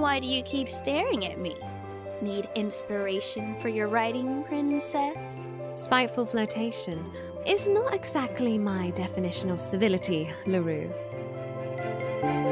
why do you keep staring at me? Need inspiration for your writing, princess? Spiteful flirtation is not exactly my definition of civility, LaRue.